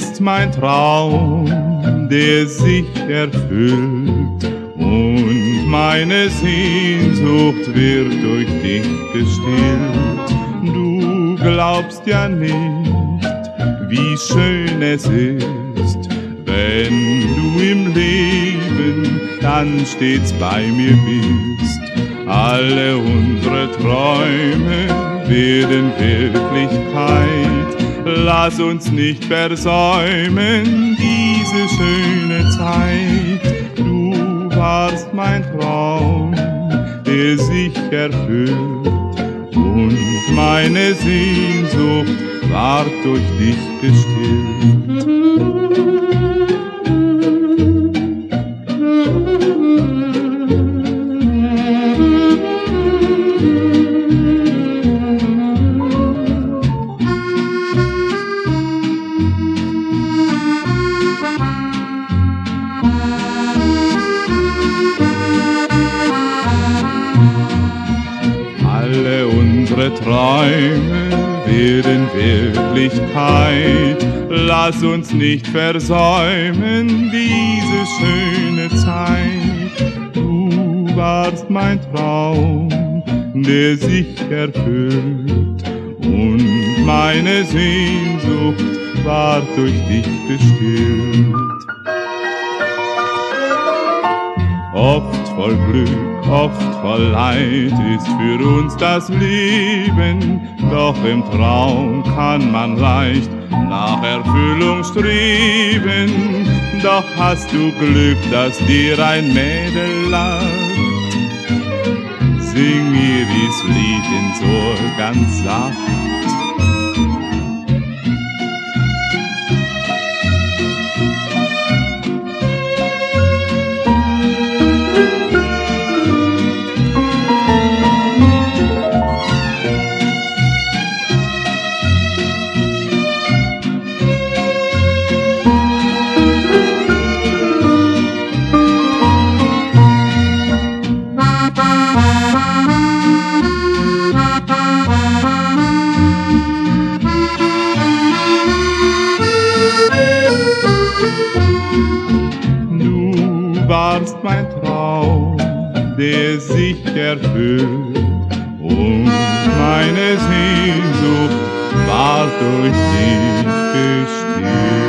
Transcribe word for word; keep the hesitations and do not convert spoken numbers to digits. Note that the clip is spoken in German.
bist mein Traum, der sich erfüllt, und meine Sehnsucht wird durch dich gestillt. Du glaubst ja nicht, wie schön es ist, wenn du im Leben dann stets bei mir bist. Alle unsere Träume werden Wirklichkeit. Lass uns nicht versäumen diese schöne Zeit. Du warst mein Traum, der sich erfüllt, und meine Sehnsucht ward durch dich gestillt. Alle unsere Träume werden Wirklichkeit. Lass uns nicht versäumen diese schöne Zeit. Du warst mein Traum, der sich erfüllt, und meine Sehnsucht ward durch dich gestillt. Oft voll Glück, oft voll Leid ist für uns das Leben, doch im Traum kann man leicht nach Erfüllung streben. Doch hast du Glück, dass dir ein Mädel lacht, sing mir dies Lied ins Ohr ganz sacht. Du warst mein Traum, der sich erfüllt, und meine Sehnsucht war durch dich gestillt.